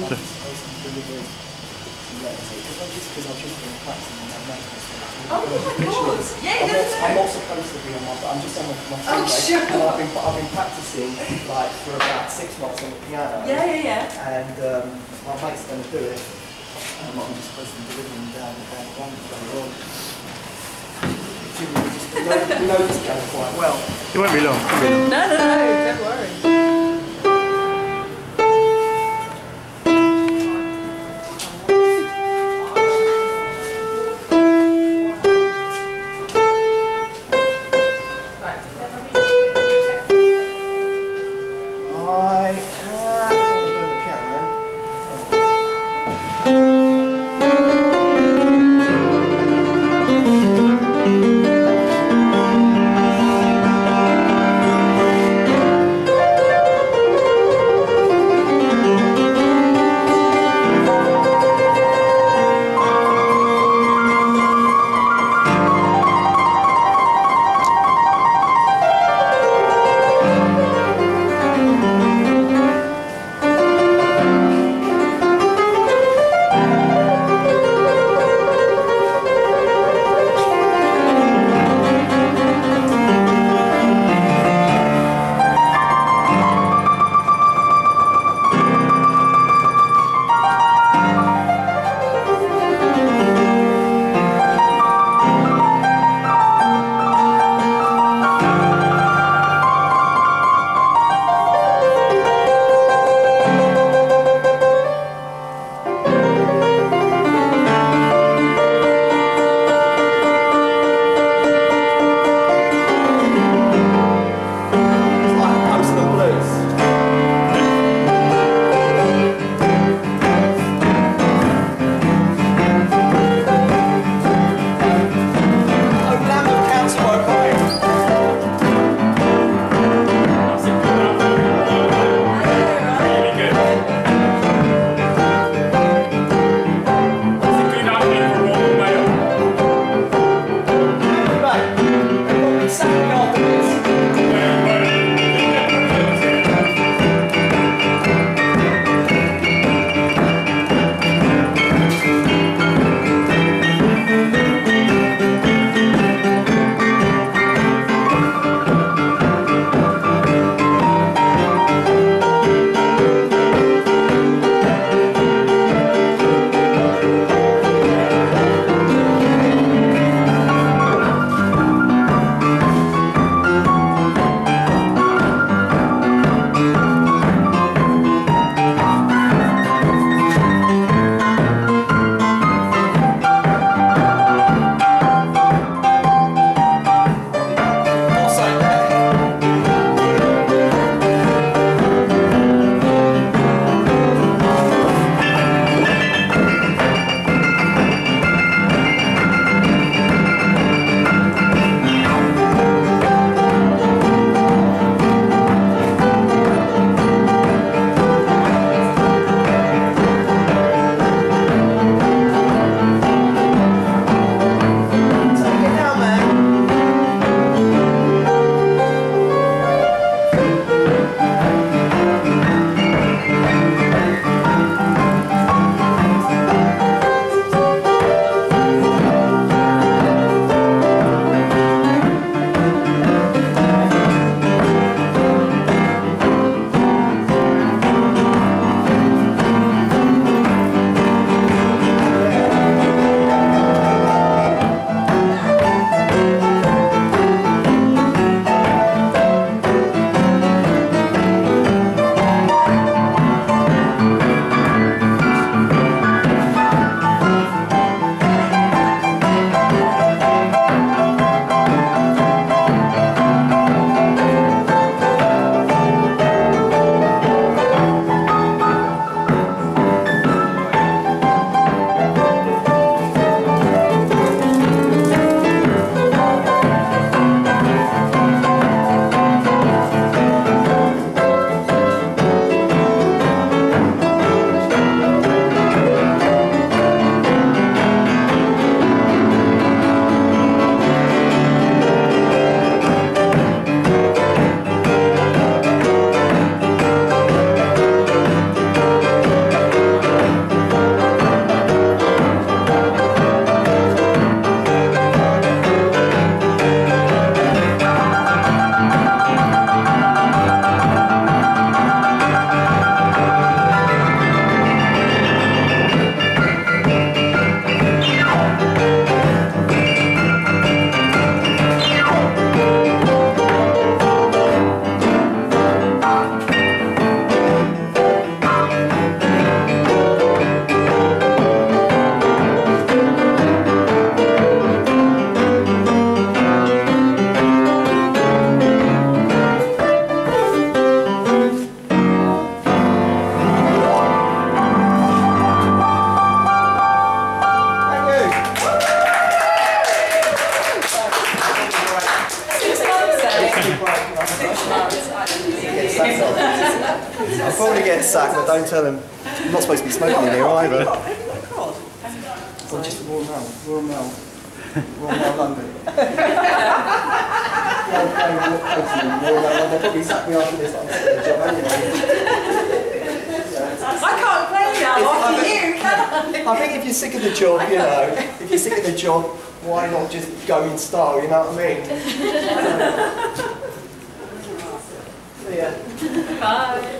I'm supposed to be delivering some letters here, because I've just been practicing on my notes. Oh my god! Yeah, I'm not supposed to be on my, I'm just on my phone, sure. and I've been practicing like for about 6 months on the piano. Yeah. And my mate's going to do it. I'm just supposed to be delivering down the line later on. You know this piano quite well. It won't be long. No, don't worry. I'll probably get sacked, but don't tell him. I'm not supposed to be smoking in here either. Or just Royal Mail, London. Royal Mail, they'll probably sack me after this, I'm sick of the job anyway. I can't blame you after you, can I? I think if you're sick of the job, you know, if you're sick of the job, why not just go in style, you know what I mean? Yeah. Bye.